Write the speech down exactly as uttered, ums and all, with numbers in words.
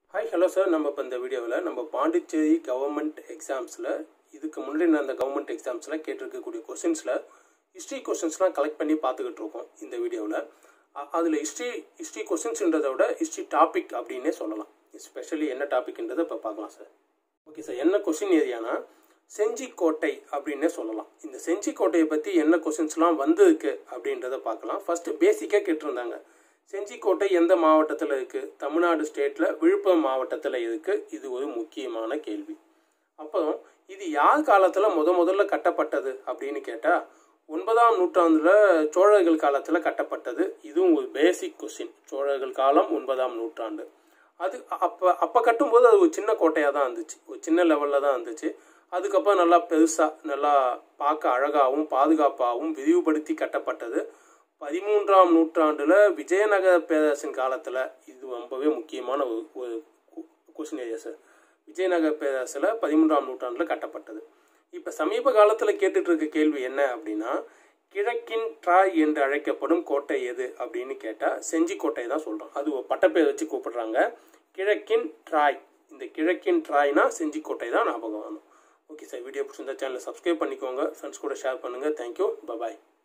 Hi, hello sir. நம்ம இப்ப இந்த வீடியோல நம்ம பாண்டிச்சேரி கவர்மெண்ட் எக்ஸாம்ஸ்ல இதுக்கு முன்னாடி அந்த கவர்மெண்ட் எக்ஸாம்ஸ்ல கேட்டிருக்க கூடிய क्वेश्चंसல ஹிஸ்டரி क्वेश्चंसலாம் கலெக்ட் பண்ணி பார்த்துக்கிட்டு இருக்கோம் இந்த வீடியோல. அதுல ஹிஸ்டரி ஹிஸ்டரி क्वेश्चंसன்றதை விட ஹிஸ்டரி டாபிக் அப்படினே சொல்லலாம். ஸ்பெஷலி என்ன டாபிக்ன்றதை இப்ப பார்க்கலாம் சார். ஓகே சார், என்ன क्वेश्चन ஏரியானா செஞ்சிக் கோட்டை அப்படினே சொல்லலாம். இந்த செஞ்சிக் கோட்டையை பத்தி என்ன क्वेश्चंसலாம் வந்திருக்கு அப்படின்றதை பார்க்கலாம். ஃபர்ஸ்ட் பேசிக்கா கேட்டிருந்தாங்க. செஞ்சிக் கோட்டை எந்த மாவட்டத்தில் இருக்கு? தமிழ்நாடு ஸ்டேட்ல விழுப்புரம் மாவட்டத்தில் இருக்கு. இது ஒரு முக்கியமான கேள்வி. அப்புறம் இது யார் காலத்துல முத முதல்ல கட்டப்பட்டது அப்படின்னு கேட்டா ஒன்பதாம் நூற்றாண்டுல சோழர்கள் காலத்துல கட்டப்பட்டது. இதுவும் ஒரு பேசிக் கொஸ்டின். சோழர்கள் காலம் ஒன்பதாம் நூற்றாண்டு. அது அப்ப அப்ப கட்டும்போது அது ஒரு சின்ன கோட்டையா தான் இருந்துச்சு, ஒரு சின்ன லெவல்ல தான் இருந்துச்சு. அதுக்கப்புறம் நல்லா பெருசா நல்லா பார்க்க அழகாகவும் பாதுகாப்பாகவும் விரிவுபடுத்தி கட்டப்பட்டது பதிமூன்றாம் நூற்றாண்டுல விஜயநகர பேரரசின் காலத்துல. இது ரொம்பவே முக்கியமான ஒரு கொஸ்டின் ஏரியா சார். விஜயநகர பேரரசுல பதிமூன்றாம் நூற்றாண்டுல கட்டப்பட்டது. இப்ப சமீப காலத்துல கேட்டுட்டு இருக்க கேள்வி என்ன அப்படின்னா கிழக்கின் ட்ராய் என்று அழைக்கப்படும் கோட்டை எது அப்படின்னு கேட்டா செஞ்சிக் கோட்டை தான் சொல்றோம். அது ஒரு பட்டப்பேர் வச்சு கூப்பிடுறாங்க, கிழக்கின் ட்ராய். இந்த கிழக்கின் ட்ராய்னா செஞ்சிக் கோட்டை தான் ஞாபகம் வரணும். ஓகே சார், வீடியோ பிடிச்சிருந்தா சேனலை சப்ஸ்கிரைப் பண்ணிக்கோங்க, ஃப்ரெண்ட்ஸ் கூட ஷேர் பண்ணுங்க. தேங்க்யூ, பாய்.